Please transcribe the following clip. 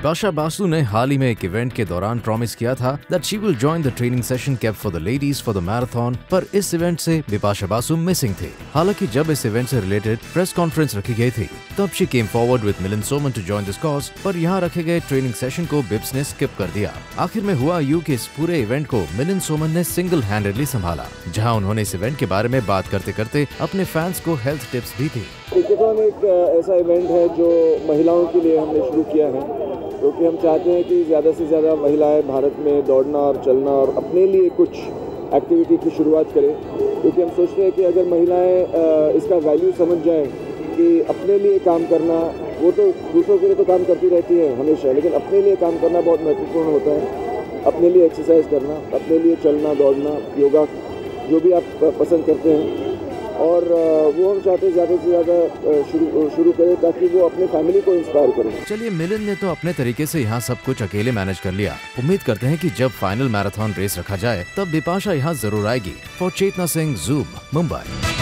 बिपाशा बासु ने हाल ही में एक इवेंट के दौरान प्रॉमिस किया था that she will join the training session kept for the ladies for the marathon, पर इस इवेंट से बिपाशा बासु मिसिंग थी। हालांकि जब इस इवेंट से रिलेटेड प्रेस कॉन्फ्रेंस रखी गई थी तब she came forward with Milind Soman to join this cause, पर यहाँ रखे गए ट्रेनिंग सेशन को बिप्स ने स्किप कर दिया। आखिर में हुआ यूं कि इस पूरे इवेंट को मिलिंद सोमन ने सिंगल हैंडेडली संभाला, जहाँ उन्होंने इस इवेंट के बारे में बात करते करते अपने फैंस को हेल्थ टिप्स भी दी। क्रिकेटॉन एक ऐसा इवेंट है जो महिलाओं के लिए हमने शुरू किया है, क्योंकि हम चाहते हैं कि ज़्यादा से ज़्यादा महिलाएं भारत में दौड़ना और चलना और अपने लिए कुछ एक्टिविटी की शुरुआत करें, क्योंकि हम सोचते हैं कि अगर महिलाएं इसका वैल्यू समझ जाएं कि अपने लिए काम करना, वो तो दूसरों के लिए तो काम करती रहती है हमेशा, लेकिन अपने लिए काम करना बहुत महत्वपूर्ण होता है। अपने लिए एक्सरसाइज करना, अपने लिए चलना, दौड़ना, योगा, जो भी आप पसंद करते हैं, और वो हम चाहते हैं ज़्यादा से ज़्यादा शुरू करें ताकि वो अपने फैमिली को इंस्पायर करें। चलिए, मिलिंद ने तो अपने तरीके से यहाँ सब कुछ अकेले मैनेज कर लिया। उम्मीद करते हैं कि जब फाइनल मैराथन रेस रखा जाए तब बिपाशा यहाँ जरूर आएगी। For Chetna Singh, zoom, Mumbai.